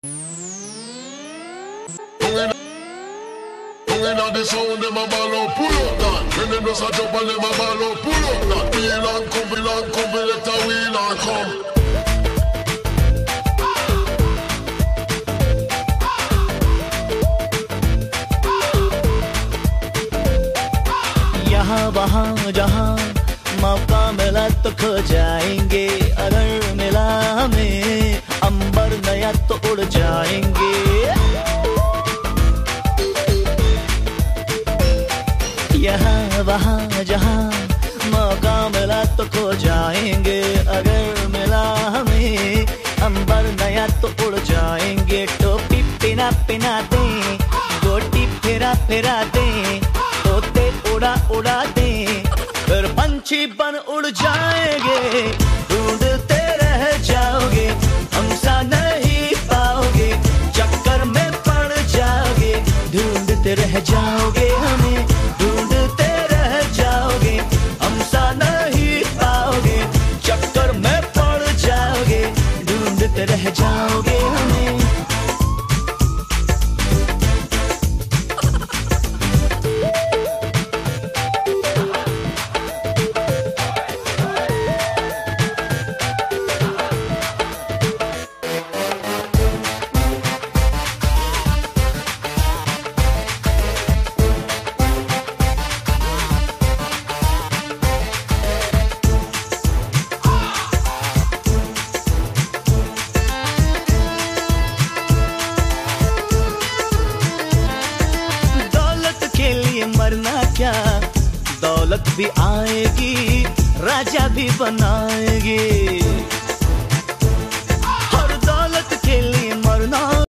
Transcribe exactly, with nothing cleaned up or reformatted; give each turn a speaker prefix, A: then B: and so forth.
A: Inna the sound, them a ball out, pull up that. When them just a jump and them a ball out, pull up that. Wheel and come, wheel and come, let a wheel and come.
B: यहाँ वहाँ जहाँ मौका मिला तो खो जाएंगे, अगर मिला हमें अंबर नया तो उड़ जाएंगे। यहाँ वहाँ जहाँ मौका मिला तो खो जाएंगे, अगर मिला हमें अंबर नया तो उड़ जाएंगे। टोपी पिना पिना दे, गोटी फिरा फिरा दे, तोते उड़ा उड़ा दे, फिर पंछी बन उड़ जाएंगे। ढूंढते रह जाओगे, हमसा नहीं पाओगे, चक्कर में पड़ जाओगे। ढूंढते रह जाओगे हमें, ढूंढते रह जाओगे, हमसा नहीं पाओगे, चक्कर में पड़ जाओगे। ढूंढते रह जाओगे हमें। मरना क्या, दौलत भी आएगी, राजा भी बनाएगी।